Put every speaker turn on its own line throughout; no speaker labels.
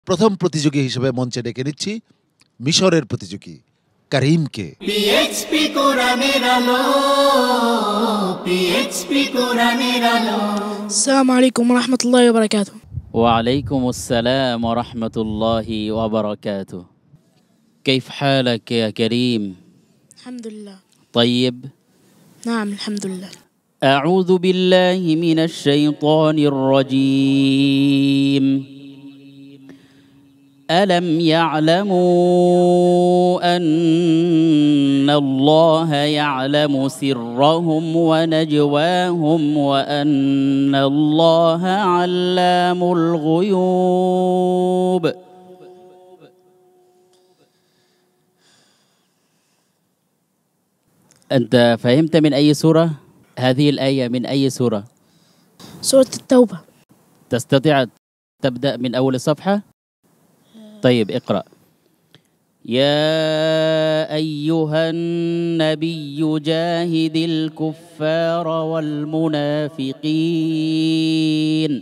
প্রথম প্রতিযোগী হিসেবে মঞ্চে ডেকে নিচ্ছি মিশরের প্রতিযোগী করিমকে।
পিএইচপি কোরআনের আলো, পিএইচপি কোরআনের আলো।
আসসালামু আলাইকুম ওয়া রাহমাতুল্লাহি ওয়া বারাকাতুহু।
ওয়া আলাইকুম আসসালাম ওয়া রাহমাতুল্লাহি ওয়া বারাকাতুহু। كيف حالك يا كريم؟
الحمد لله.
طيب؟
نعم الحمد لله.
أعوذ بالله من الشيطان الرجيم. ألم يعلموا أن الله يعلم سرهم ونجواهم وأن الله علام الغيوب. أنت فهمت من أي سورة؟ هذه الآية من أي سورة؟
سورة التوبة.
تستطيع تبدأ من أول الصفحة؟ طيب اقرأ. يا أيها النبي جاهد الكفار والمنافقين.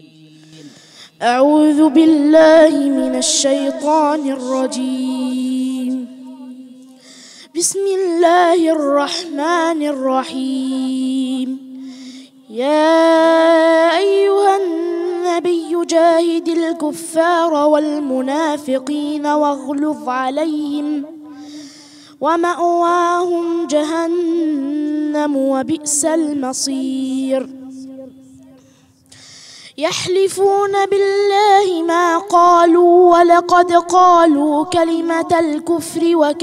أعوذ بالله من الشيطان الرجيم. بسم الله الرحمن الرحيم. يا أيها النبي جاهد الكفار والمنافقين واغلظ عليهم ومأواهم جهنم وبئس المصير. يحلفون بالله ما قالوا ولقد قالوا كلمة الكفر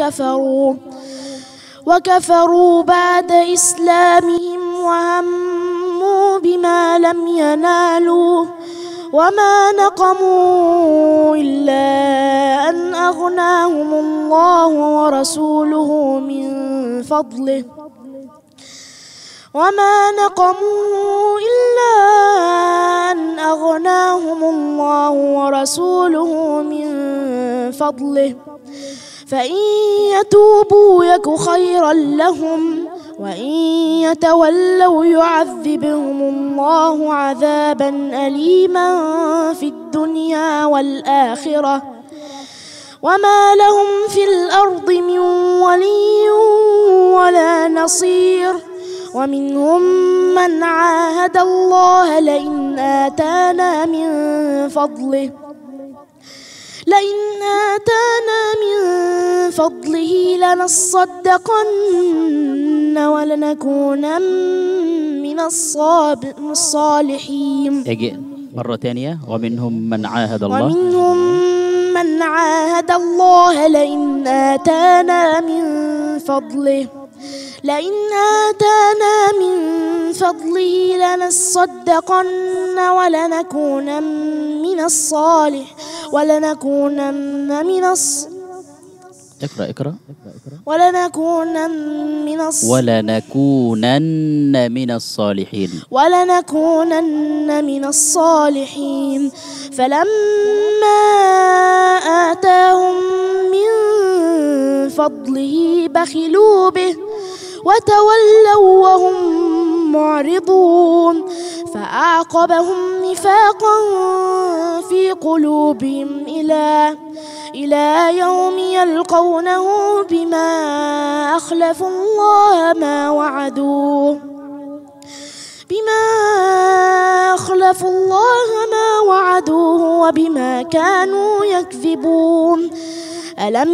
وكفروا بعد إسلامهم وهموا بما لم ينالوا وما نقموا إلا أن أغناهم الله ورسوله من فضله وما نقموا إلا أن أغناهم الله ورسوله من فضله فإن يتوبوا يك خيرا لهم وإن يتولوا يعذبهم الله عذابا أليما في الدنيا والآخرة وما لهم في الأرض من ولي ولا نصير. ومنهم من عاهد الله لئن آتانا من فضله لنصدقن ولنكونن من الصالحين.
مرة ثانية. ومنهم من عاهد الله
لئن آتانا من فضله لنصدقن ولنكونن من
اقرأ.
ولنكونن من الصالحين. فلما آتاهم من فضله بخلوا به وتولوا وهم معرضون. فأعقبهم نفاقا في قلوبهم إلى يوم يلقونه بما أخلفوا الله ما وعدوه وبما كانوا يكذبون. ألم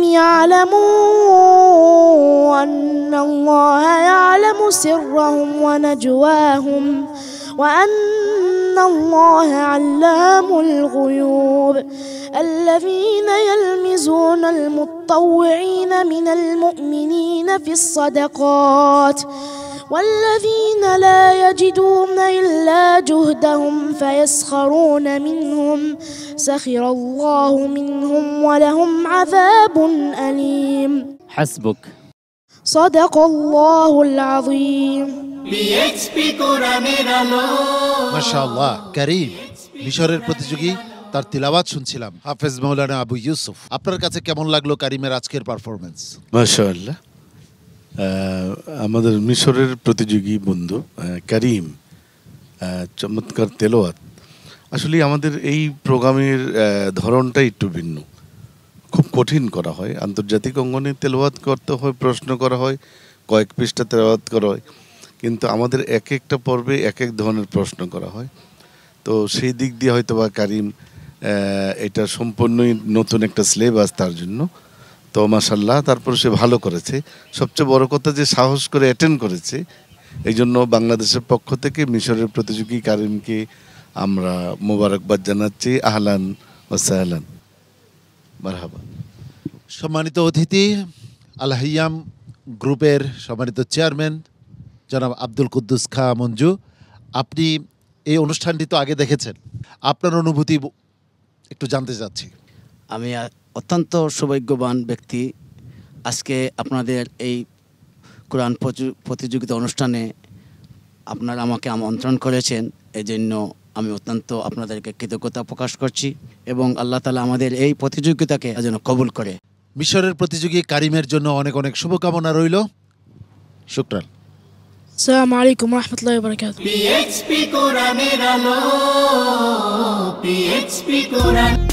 يعلموا أن الله يعلم سرهم ونجواهم وأن الله علام الغيوب. الذين يلمزون المتطوعين من المؤمنين في الصدقات والذين لا يجدون إلا جهدهم فيسخرون منهم سخر الله منهم ولهم عذاب أليم.
حسبك.
صدق الله العظيم.
পিএইচপি কোরআনের আলো।
মাশাআল্লাহ। করিম মিশরের প্রতিযোগী, তার তিলাওয়াত শুনছিলাম হাফেজ মাওলানা আবু ইউসুফ। আপনার কাছে কেমন লাগলো করিমের আজকের পারফরমেন্স?
মাশাআল্লাহ। আমাদের মিশরের প্রতিযোগী বন্ধু করিম চমৎকার তেলাওয়াত। আসলে আমাদের এই প্রোগ্রামের ধরনটা একটু ভিন্ন, খুব কঠিন করা হয়। আন্তর্জাতিক অঙ্গনে তেলাওয়াত করতে হয়, প্রশ্ন করা হয়, কয়েক পৃষ্ঠা তেলাওয়াত করা হয়, কিন্তু আমাদের এক একটা পর্বে এক এক ধরনের প্রশ্ন করা হয়। তো সেই দিক দিয়ে হয়তো বা কারিম এটা সম্পূর্ণই নতুন একটা সিলেবাস তার জন্য। তো মাশাল্লাহ, তারপর সে ভালো করেছে। সবচেয়ে বড় কথা যে সাহস করে অ্যাটেন্ড করেছে, এই জন্য বাংলাদেশের পক্ষ থেকে মিশরের প্রতিযোগী কারিমকে আমরা মোবারকবাদ জানাচ্ছি। আহলান ওয়া সাহলান, মারহাবা।
সম্মানিত অতিথি, আল হাইয়াম গ্রুপের সম্মানিত চেয়ারম্যান জনাব আব্দুল কুদ্দুস খা মঞ্জু, আপনি এই অনুষ্ঠানটি তো আগে দেখেছেন, আপনার অনুভূতি একটু জানতে চাচ্ছি।
আমি অত্যন্ত সৌভাগ্যবান ব্যক্তি, আজকে আপনাদের এই কোরআন প্রতিযোগিতা অনুষ্ঠানে আপনারা আমাকে আমন্ত্রণ করেছেন, এই জন্য আমি অত্যন্ত আপনাদেরকে কৃতজ্ঞতা প্রকাশ করছি এবং আল্লাহ তাআলা আমাদের এই প্রতিযোগিতাকে যেন কবুল করে।
মিশরের প্রতিযোগী কারিমের জন্য অনেক অনেক শুভকামনা রইল। শুকরান।
السلام عليكم ورحمة الله وبركاته.
PHP কোরআনের আলো, PHP কোরআন